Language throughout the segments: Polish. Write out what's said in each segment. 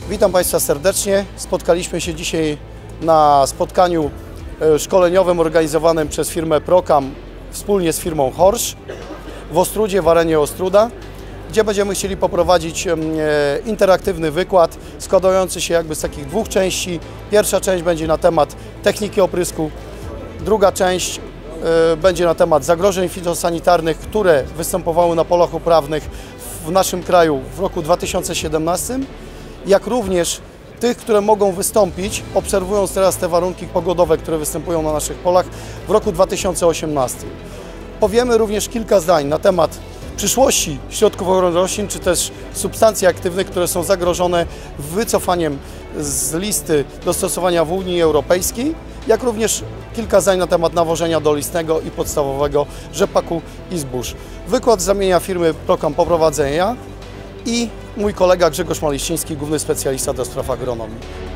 Witam Państwa serdecznie. Spotkaliśmy się dzisiaj na spotkaniu szkoleniowym organizowanym przez firmę Procam wspólnie z firmą Horsch w Ostrudzie, w arenie Ostruda, gdzie będziemy chcieli poprowadzić interaktywny wykład składający się jakby z takich dwóch części. Pierwsza część będzie na temat techniki oprysku, druga część będzie na temat zagrożeń fitosanitarnych, które występowały na polach uprawnych w naszym kraju w roku 2017, jak również tych, które mogą wystąpić, obserwując teraz te warunki pogodowe, które występują na naszych polach w roku 2018. Powiemy również kilka zdań na temat przyszłości środków ochrony roślin, czy też substancji aktywnych, które są zagrożone wycofaniem z listy do stosowania w Unii Europejskiej, jak również kilka zdań na temat nawożenia dolistnego i podstawowego rzepaku i zbóż. Wykład z ramienia firmy Procam poprowadzę ja i mój kolega Grzegorz Maliściński, główny specjalista do spraw agronomii.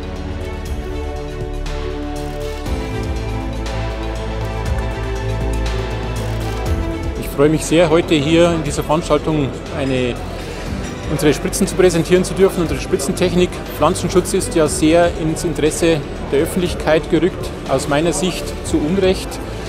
Ich freue mich sehr, heute hier in dieser Veranstaltung unsere Spritzen zu präsentieren zu dürfen, unsere Spritzentechnik. Pflanzenschutz ist ja sehr ins Interesse der Öffentlichkeit gerückt, aus meiner Sicht zu Unrecht.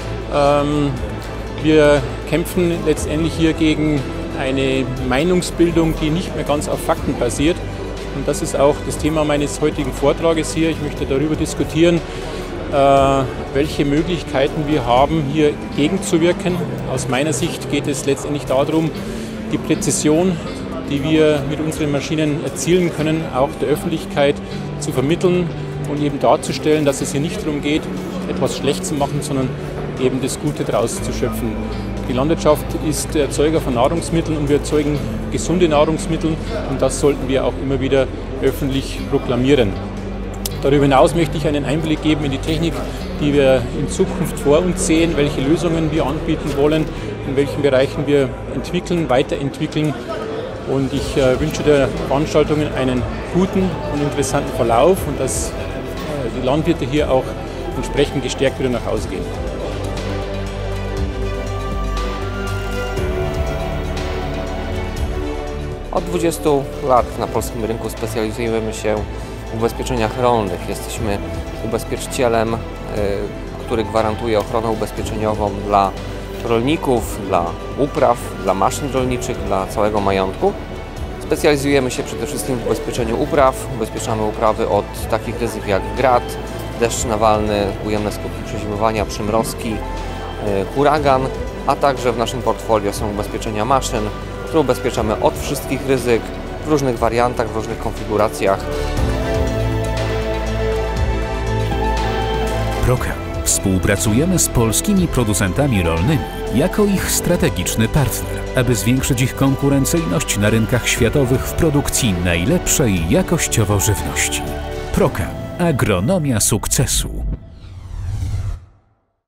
Wir kämpfen letztendlich hier gegen eine Meinungsbildung, die nicht mehr ganz auf Fakten basiert. Und das ist auch das Thema meines heutigen Vortrages hier. Ich möchte darüber diskutieren, welche Möglichkeiten wir haben, hier gegenzuwirken. Aus meiner Sicht geht es letztendlich darum, die Präzision, die wir mit unseren Maschinen erzielen können, auch der Öffentlichkeit zu vermitteln und eben darzustellen, dass es hier nicht darum geht, etwas schlecht zu machen, sondern eben das Gute daraus zu schöpfen. Die Landwirtschaft ist der Erzeuger von Nahrungsmitteln und wir erzeugen gesunde Nahrungsmittel und das sollten wir auch immer wieder öffentlich proklamieren. Darüber hinaus möchte ich einen Einblick geben in die Technik, die wir in Zukunft vor uns sehen, welche Lösungen wir anbieten wollen, in welchen Bereichen wir entwickeln, weiterentwickeln. Und ich wünsche der Veranstaltungen einen guten und interessanten Verlauf und dass die Landwirte hier auch entsprechend gestärkt wieder nach Hause gehen. Od 20 lat na polskim rynku specjalizujemy się w ubezpieczeniach rolnych. Jesteśmy ubezpieczycielem, który gwarantuje ochronę ubezpieczeniową dla rolników, dla upraw, dla maszyn rolniczych, dla całego majątku. Specjalizujemy się przede wszystkim w ubezpieczeniu upraw. Ubezpieczamy uprawy od takich ryzyk jak grad, deszcz nawalny, ujemne skutki przezimowania, przymrozki, huragan, a także w naszym portfolio są ubezpieczenia maszyn, które ubezpieczamy od wszystkich ryzyk w różnych wariantach, w różnych konfiguracjach. Procam. Współpracujemy z polskimi producentami rolnymi jako ich strategiczny partner, aby zwiększyć ich konkurencyjność na rynkach światowych w produkcji najlepszej jakościowo żywności. Procam. Agronomia sukcesu.